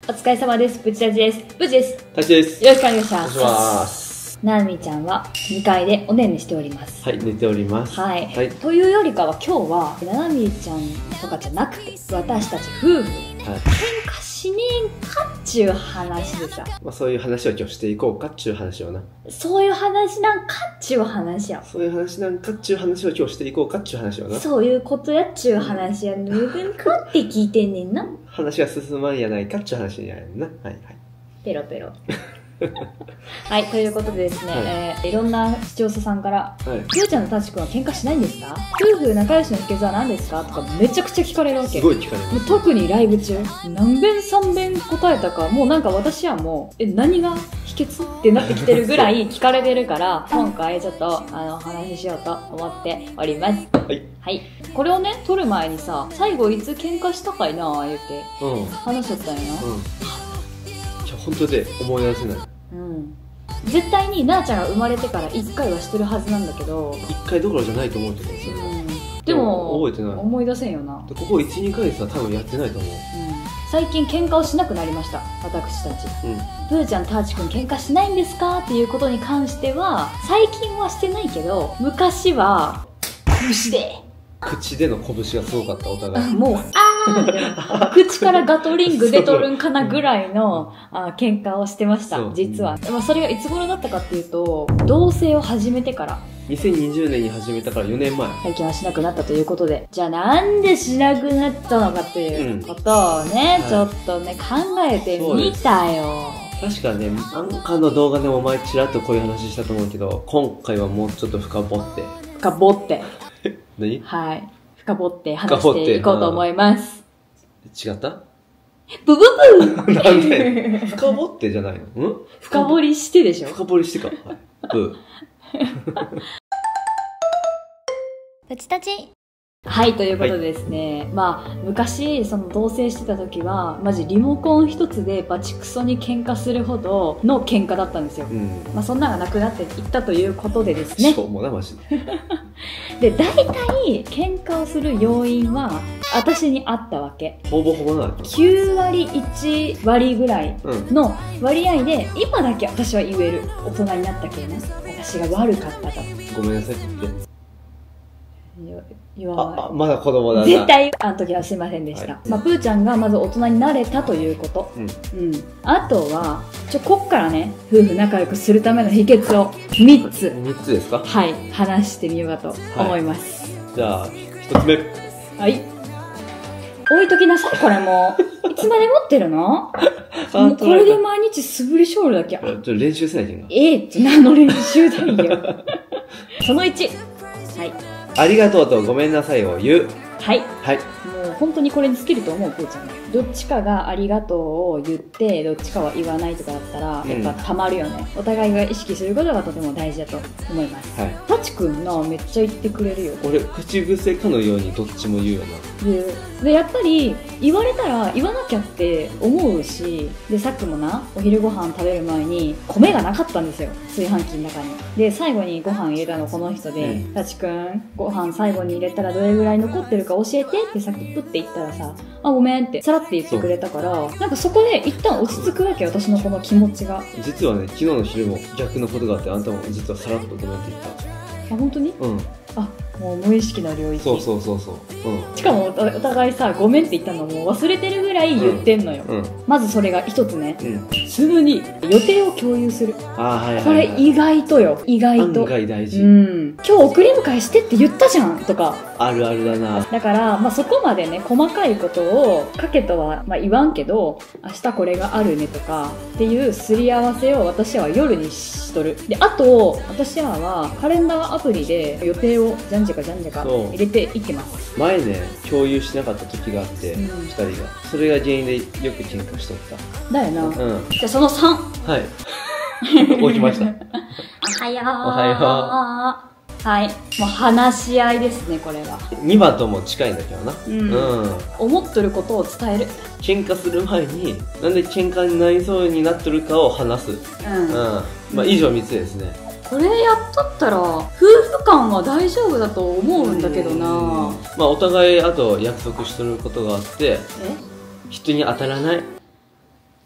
お疲れ様です。プチタチです。プチです。 タチです。 よろしくお願いします。 お願いします。 ななみちゃんは2階でおねんねしております。 はい、寝ております。 はい。というよりかは今日は、ななみちゃんとかじゃなくて、私たち夫婦、喧嘩しねえんかっちゅう話でさ。 まあそういう話を今日していこうかっちゅう話をな。 そういう話なんかっちゅう話や。 そういう話なんかっちゅう話を今日していこうかっちゅう話をな。 そういうことやっちゅう話やぬいぶんかって聞いてんねんな。 話が進まんやないかっちゅう話やねんな。はいはい。 ペロペロ。はい、ということでですね、いろんな視聴者さんから、ゆうちゃんとたちくんは喧嘩しないんですか？夫婦仲良しの秘訣は何ですか？とかめちゃくちゃ聞かれるわけ。 すごい聞かれる。 特にライブ中、何遍3遍答えたか、もうなんか私はもう、何が秘訣ってなってきてるぐらい聞かれてるから、今回ちょっと、お話ししようと思っております。 はい。 はい。これをね、撮る前にさ、最後いつ喧嘩したかいなぁ言って、話しちゃったんやな。 じゃあ本当で思い出せない。 絶対になあちゃんが生まれてから1回はしてるはずなんだけど、 1回どころじゃないと思うけど、それは。 でも覚えてない。 思い出せんよな。 ここ 1,2 ヶ月は多分やってないと思う。 最近喧嘩をしなくなりました、私たち。ぷーちゃん、たーちくん喧嘩しないんですかっていうことに関しては、最近はしてないけど、昔は、拳で。 口での拳がすごかった、お互い。 もう、口からガトリング出とるんかなぐらいの喧嘩をしてました、実は。まあそれがいつ頃だったかっていうと、同棲を始めてから。 2020年に始めたから4年前。 最近はしなくなったということで。じゃあなんでしなくなったのかっていうことをね、ちょっとね、考えてみたよ。 確かね、なんかの動画でも前ちらっとこういう話したと思うけど、今回はもうちょっと深掘って。 深掘って。 何？ はい。深掘って話していこうと思います。 違った？ ブブブーなんで深掘ってじゃないの？ 深掘りしてでしょ？ 深掘りしてか。はい。ブー。 プチタチ。はい、ということでですね、まあ、昔、その同棲してた時は、マジリモコン一つでバチクソに喧嘩するほどの喧嘩だったんですよ。まあ、そんなのがなくなっていったということでですね。 しょうもな、マジで。で、大体、喧嘩をする要因は、私にあったわけ。 ほぼほぼな。 9割、1割ぐらいの割合で、今だけ私は言える。大人になったけどね。私が悪かったと。 ごめんなさいって言って。 言わない。 まだ子供だな。 絶対、あの時はすいませんでした。まあ、ぷーちゃんがまず大人になれたということ。あとは、こっからね、夫婦仲良くするための秘訣を3つ。 3つですか？はい。 話してみようかと思います。 じゃあ、1つ目。 はい。置いときなさい、これも。いつまで持ってるの？もうこれで毎日素振りしょるだけ。 ちょっと練習せないけんが。 って何の練習だよ。その1。はい。 ありがとうとごめんなさいを言う。 はい。はい。もう本当にこれに尽きると思う、ぷーちゃん。どっちかがありがとうを言って、どっちかは言わないとかだったら、やっぱ溜まるよね。お互いが意識することがとても大事だと思います。はい。たちくんな、めっちゃ言ってくれるよ。 俺、口癖かのようにどっちも言うよな。 言う。で、やっぱり、言われたら言わなきゃって思うし、で、さっきもな、お昼ご飯食べる前に、米がなかったんですよ。炊飯器の中に。で、最後にご飯入れたのこの人で、たちくん、ご飯最後に入れたらどれぐらい残ってるか教えてってさっきプって言ったらさ、あ、ごめんって、さらって言ってくれたから、なんかそこで一旦落ち着くわけ、私のこの気持ちが。 実はね、昨日の昼も逆のことがあって、あんたも実はさらっとごめんって言った。 あ、本当に？あ、もう無意識の領域。 そう。 しかもお互いさ、ごめんって言ったのも忘れてるぐらい言ってんのよ。まずそれが一つね。すぐに予定を共有する。これ意外とよ。意外と。 案外大事。 今日送り迎えしてって言ったじゃんとか。 あるあるだな。 だから、まあ、そこまでね、細かいことをかけとは、まあ、言わんけど、明日これがあるねとかっていうすり合わせを私は夜にしとる。で、あと、私らはカレンダーアプリで予定をじゃんじゃか入れていってます。 前ね、共有しなかった時があって、2人が。それが原因でよく喧嘩しとった。 だよな。じゃあその3。 はい。起きました。 おはよう。おはよう。はい。もう話し合いですね、これは。 2番とも近いんだけどな。 思っとることを伝える。 喧嘩する前に、なんで喧嘩になりそうになっとるかを話す。まあ、以上3つですね。 これやっとったら、夫婦間は大丈夫だと思うんだけどな。 まあ、お互い、あと約束しとることがあって、人に当たらない。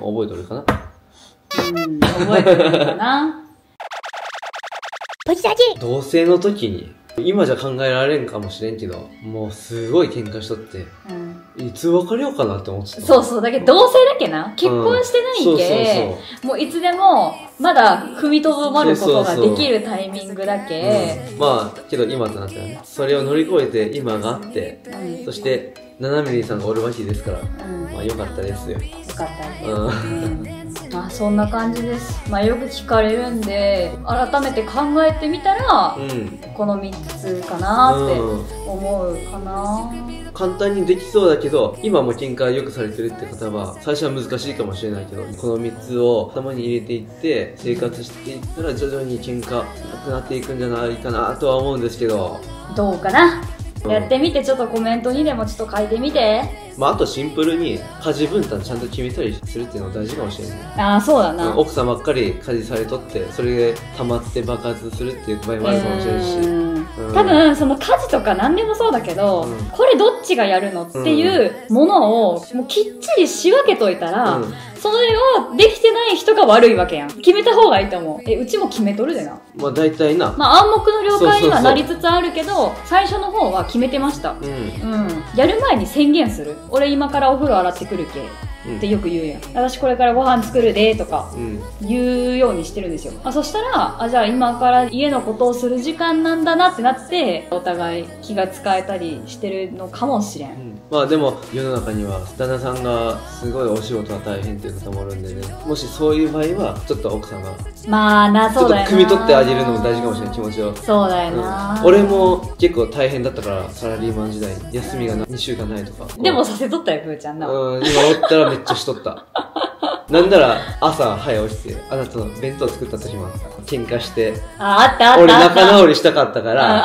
覚えとるかな。 覚えてるのかな。 ポチラジ同棲の時に、今じゃ考えられんかもしれんけど、もうすごい喧嘩しとって、いつ別れようかなって思ってた。 そうそう、だけど同棲だけな。結婚してないけ、もういつでも、まだ踏みとどまることができるタイミングだけ。 まあ、けど今となったらね、それを乗り越えて今があって、そして、7ミリさんがおるわけですから、まあ良かったですよ。 よかったね。まあそんな感じです。まあよく聞かれるんで、改めて考えてみたら、この3つかなって思うかな。 簡単にできそうだけど、今も喧嘩よくされてるって方は、最初は難しいかもしれないけど、この3つを頭に入れていって、生活していったら徐々に喧嘩なくなっていくんじゃないかなとは思うんですけど。 どうかな。やってみて、ちょっとコメントにでもちょっと書いてみて。 まあ、あとシンプルに家事分担ちゃんと決めたりするっていうのが大事かもしれない。 ああ、そうだな。 奥さんばっかり家事されとって、それで溜まって爆発するっていう場合もあるかもしれないし。 多分、その家事とか何でもそうだけど、これどっちがやるのっていうものを、もうきっちり仕分けといたら、それをできてない人が悪いわけやん。決めた方がいいと思う。うちも決めとるでな。 まあ大体な。 まあ暗黙の了解にはなりつつあるけど、最初の方は決めてました。やる前に宣言する。俺今からお風呂洗ってくるけ。ってよく言うやん。私これからご飯作るでとか言うようにしてるんですよ。そしたら、じゃあ今から家のことをする時間なんだなってなって、お互い気が使えたりしてるのかもしれん。 まあでも世の中には旦那さんがすごいお仕事が大変っていう方もおるんでね、もしそういう場合はちょっと奥さんがまあな、そうだよな。 ちょっと汲み取ってあげるのも大事かもしれない、気持ちを。 そうだよな。 俺も結構大変だったから、サラリーマン時代に休みが2週間ないとか。 でもさせとったよ、プーちゃんな。 今おったらめっちゃしとった。なんなら朝早起きてあなたの弁当作った時も喧嘩して、 あったあった。 俺仲直りしたかったから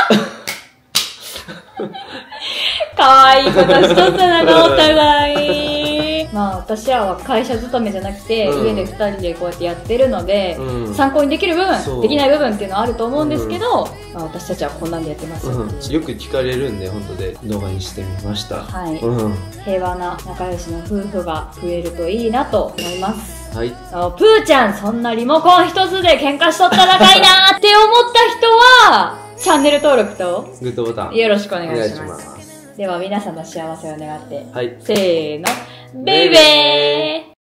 かわいいことしとったな、お互い。まあ私は会社勤めじゃなくて、家で2人でこうやってやってるので、参考にできる部分、できない部分っていうのはあると思うんですけど、私たちはこんなんでやってますよ。 よく聞かれるんで、本当で動画にしてみました。 はい。平和な仲良しの夫婦が増えるといいなと思います。 はい。 プーちゃん、そんなリモコン一つで喧嘩しとったらかいなーって思った人は、チャンネル登録とグッドボタンよろしくお願いします。では皆さんの幸せを願って、 はい、 せーの、ベイベー。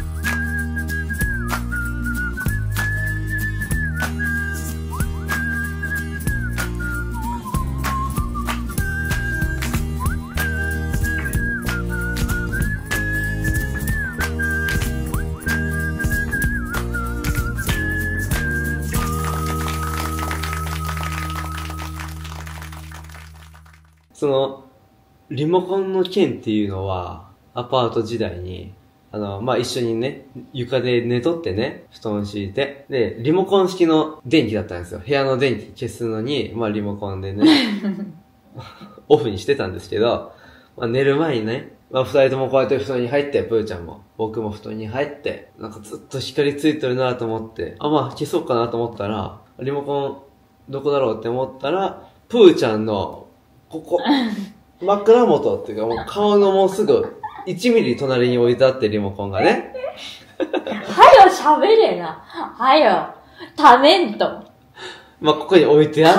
その、リモコンの件っていうのは、アパート時代に、まあ、一緒にね、床で寝とってね、布団敷いて、で、リモコン式の電気だったんですよ。部屋の電気消すのに、まあ、リモコンでね、オフにしてたんですけど、まあ、寝る前にね、まあ、二人ともこうやって布団に入って、プーちゃんも、僕も布団に入って、なんかずっと光ついてるなと思って、まあ、消そうかなと思ったら、リモコン、どこだろうって思ったら、プーちゃんの、ここ、枕元っていうか、もう顔のもうすぐ、1ミリ隣に置いてあってリモコンがね。 はよ喋れな。はよ。ためんと。 まあ、ここに置いてあって。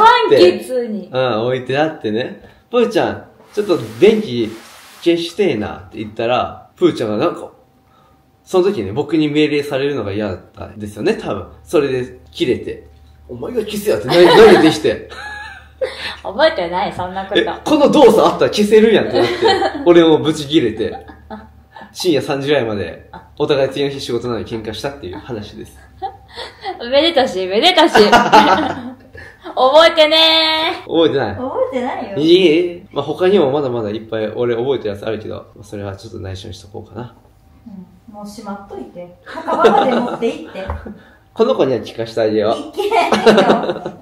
簡潔に。 置いてあってね。プーちゃん、ちょっと電気消してえなって言ったら、プーちゃんがなんか、その時ね、僕に命令されるのが嫌だったんですよね、多分。それで切れて。お前が消せやって投げてきて。 覚えてない、そんなこと。 この動作あったら消せるやんってなって、俺もブチ切れて、深夜3時ぐらいまで、お互い次の日仕事なのに喧嘩したっていう話です。 めでたし、めでたし。覚えてねー。覚えてない。 覚えてないよ。 いい？まあ、他にもまだまだいっぱい俺覚えてるやつあるけど、それはちょっと内緒にしとこうかな。 もうしまっといて。墓場まで持って行って。 この子には聞かせてあげよう。 いけないよ。